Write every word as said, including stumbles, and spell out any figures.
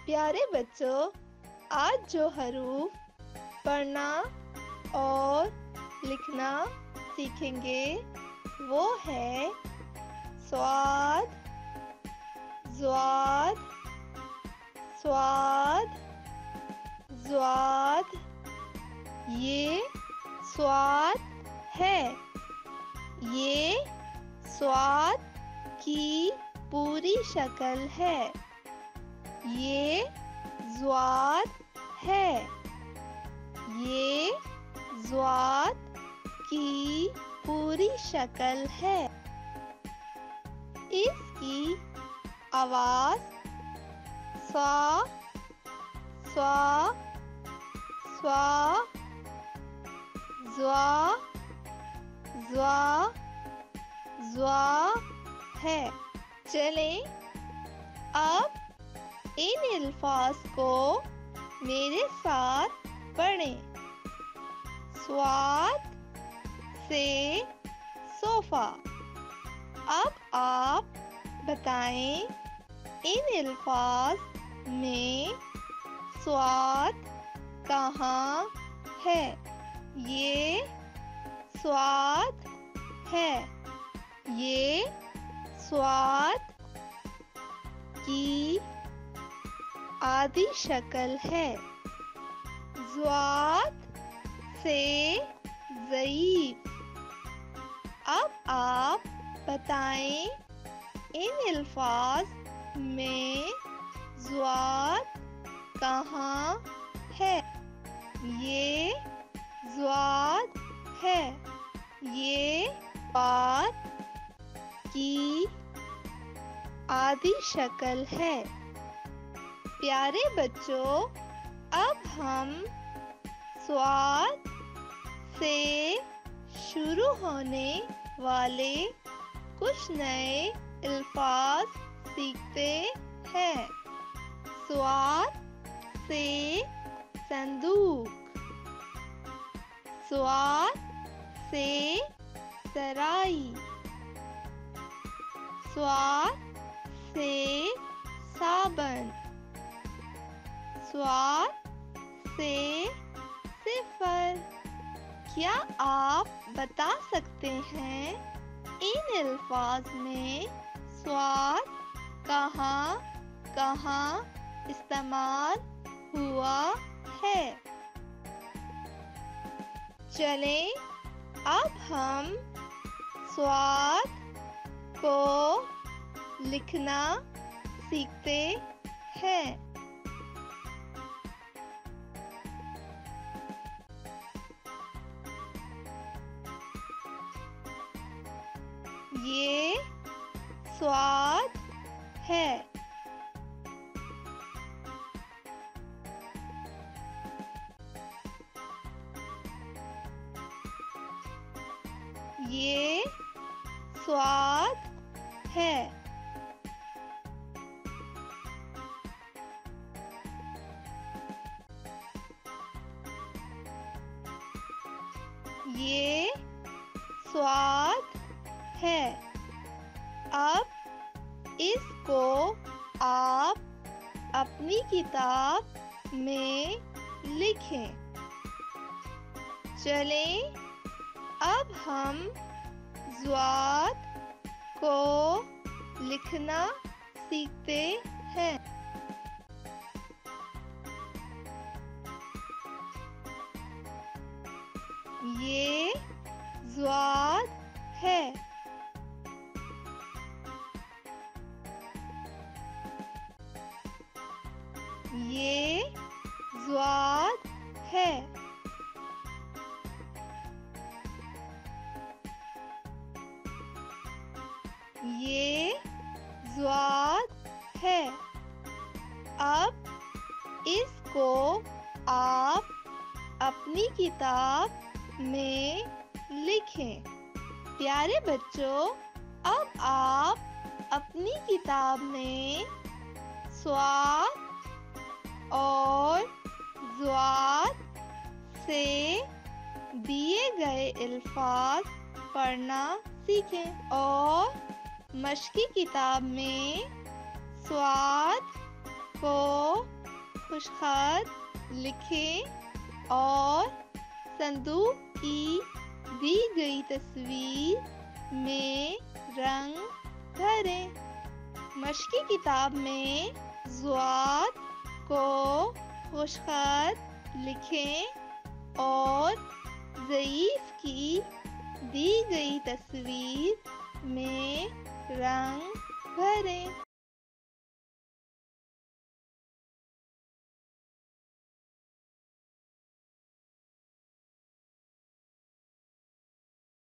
प्यारे बच्चों, आज जो हरूफ पढ़ना और लिखना सीखेंगे वो है स्वाद, ज़्वाद, स्वाद, ज़्वाद। ये स्वाद है। ये स्वाद की पूरी शक्ल है। ये ज़्वाद है। ये ज़्वाद की पूरी शक्ल है। इसकी आवाज़ स्वा स्वा स्वा ज़्वा ज़्वा ज़्वा है। चलें अब इन अल्फाज को मेरे साथ पढ़ें। स्वाद से सोफा। अब आप बताएं इन अल्फाज में स्वाद कहाँ है। ये स्वाद है। ये स्वाद की आधी शक्ल है। ज़्वाद से ज़ईफ़। अब आप बताएं इन अल्फाज में ज़्वाद कहाँ है। ये ज़्वाद है। ये ज़्वाद की आधी शक्ल है। प्यारे बच्चों, अब हम स्वाद से शुरू होने वाले कुछ नए अल्फाज सीखते हैं। स्वाद से संदूक। स्वाद से सराई। स्वाद से साबन। स्वाद से सिफर। क्या आप बता सकते हैं इन अल्फाज में स्वाद कहाँ कहाँ इस्तेमाल हुआ है? चलें अब हम स्वाद को लिखना सीखते हैं। ये स्वाद है। ये स्वाद है। ये स्वाद है। अब इसको आप अपनी किताब में लिखें। चलें अब हम ज़्वाद को लिखना सीखते हैं। ये ज़्वाद है। ये ज़्वाद है। ये ज़्वाद है। अब इसको आप अपनी किताब में लिखें। प्यारे बच्चों, अब आप अपनी किताब में स्वाद और ज़्वाद से दिए गए अल्फाज पढ़ना सीखें और मश्की किताब में स्वाद को खुशखत लिखें और संदूक की दी गई तस्वीर में रंग भरें। मश्की किताब में ज़ुआत को खुशखत लिखें और ज़ईफ़ की दी गई तस्वीर में रंग भरें।